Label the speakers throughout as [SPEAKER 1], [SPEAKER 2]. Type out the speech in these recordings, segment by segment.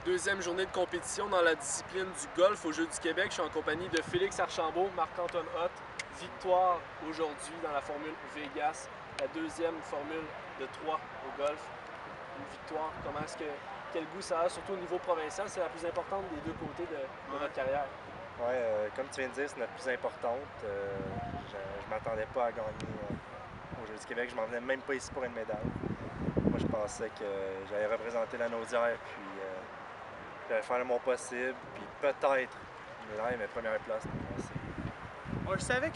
[SPEAKER 1] Deuxième journée de compétition dans la discipline du golf aux Jeux du Québec. Je suis en compagnie de Félix Archambault, Marc-Antoine Hott. Victoire aujourd'hui dans la Formule Vegas, la deuxième Formule de 3 au golf. Une victoire, quel goût ça a, surtout au niveau provincial, c'est la plus importante des deux côtés de notre carrière.
[SPEAKER 2] Oui, comme tu viens de dire, c'est notre plus importante. Je m'attendais pas à gagner aux Jeux du Québec. Je m'en venais même pas ici pour une médaille. Moi, je pensais que j'allais représenter la Naudière, puis j'allais faire mon possible, puis peut-être une médaille, mais première place pour moi, c'est...
[SPEAKER 3] Je savais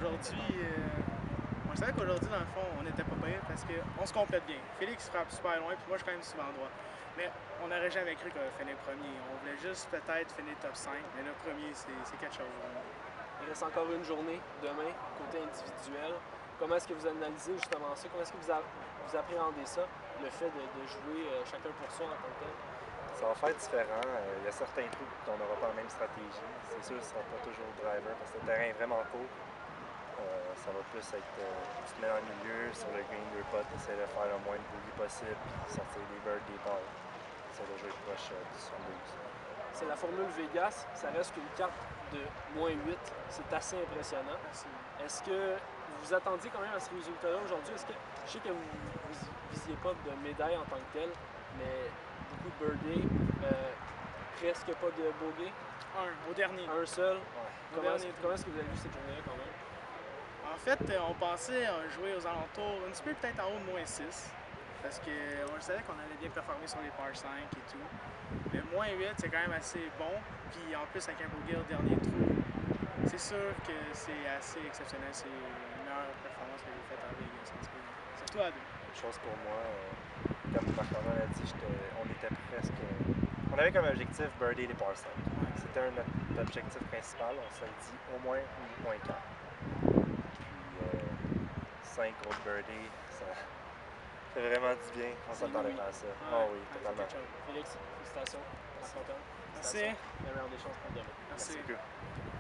[SPEAKER 3] qu'aujourd'hui, dans le fond, on n'était pas pire parce qu'on se complète bien. Félix frappe super loin, puis moi, je suis quand même souvent droit. Mais on n'aurait jamais cru qu'on allait finir premier. On voulait juste peut-être finir top 5, mais le premier, c'est quelque chose.
[SPEAKER 1] Il reste encore une journée demain, côté individuel. Comment est-ce que vous analysez justement ça? Comment est-ce que vous appréhendez ça, le fait de jouer chacun pour soi en tant que tel?
[SPEAKER 2] Ça va faire différent. Il y a certains trous où on n'aura pas la même stratégie. C'est sûr que ce ne sera pas toujours driver parce que le terrain est vraiment court. Ça va plus être, tu te mets dans le milieu, sur le green, deux potes, essayer de faire le moins de bogey possible, puis sortir des birds, des balles. Essayer de jouer proche du 72.
[SPEAKER 1] C'est la Formule Vegas, ça reste qu'une carte de -8, c'est assez impressionnant. Est-ce que vous vous attendiez quand même à ce résultat-là aujourd'hui? Est-ce que je sais que vous ne visiez pas de médaille en tant que telle, mais beaucoup de birdies, presque pas de bogey?
[SPEAKER 3] Au dernier.
[SPEAKER 1] Un seul?
[SPEAKER 3] Ouais.
[SPEAKER 1] Comment est-ce que vous avez vu cette journée-là quand même?
[SPEAKER 3] En fait, on pensait jouer aux alentours, un petit peu peut-être en haut de -6. Parce qu'on savait qu'on allait bien performer sur les par 5 et tout. Mais -8, c'est quand même assez bon. Puis en plus, avec un bogey au dernier trou, c'est sûr que c'est assez exceptionnel. C'est une meilleure performance que j'ai faite en Vegas. Surtout à deux.
[SPEAKER 2] Une chose pour moi, comme Marc-Antoine a dit, on était presque... On avait comme objectif birdie les par 5. C'était notre objectif principal. On s'est dit au moins 8.4. Puis 5 autres birdies, ça fait vraiment du bien. On s'attendait pas à ça. Oui, totalement.
[SPEAKER 1] Félix, félicitations.
[SPEAKER 3] Merci.
[SPEAKER 1] La meilleure des chances pour demain.
[SPEAKER 3] Merci.
[SPEAKER 2] Merci beaucoup.